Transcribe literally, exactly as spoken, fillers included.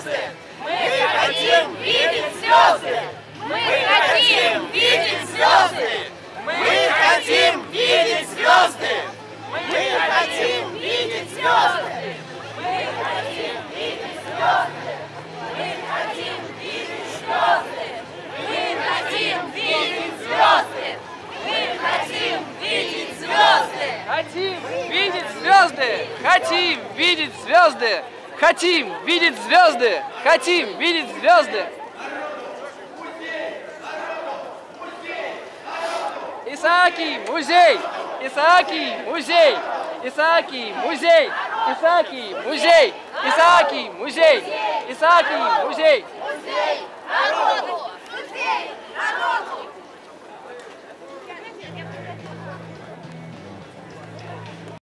звезды! Мы хотим видеть звезды! Мы хотим видеть звезды! Мы хотим видеть звезды! Мы хотим видеть звезды! Мы хотим видеть звезды! Мы хотим видеть звезды! Мы хотим видеть звезды! Мы хотим видеть звезды! Хотим видеть звезды! Хотим видеть звезды! Хотим видеть звезды! Хотим видеть звезды! Исааки, музей! Исааки, музей! Исааки, музей! Исааки, музей! Исааки, музей! Исааки, музей! Музей народа!